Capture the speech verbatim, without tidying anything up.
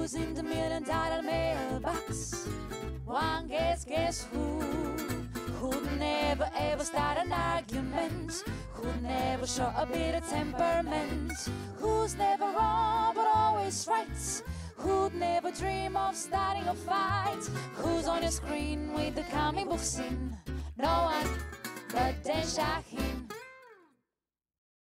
Who's in the million dollar mailbox? One guess, guess who? Who'd never ever start an argument? Who'd never show a bit of temperament? Who's never wrong but always right? Who'd never dream of starting a fight? Who's on your screen with the comic book scene? No one but Dan Shaheen.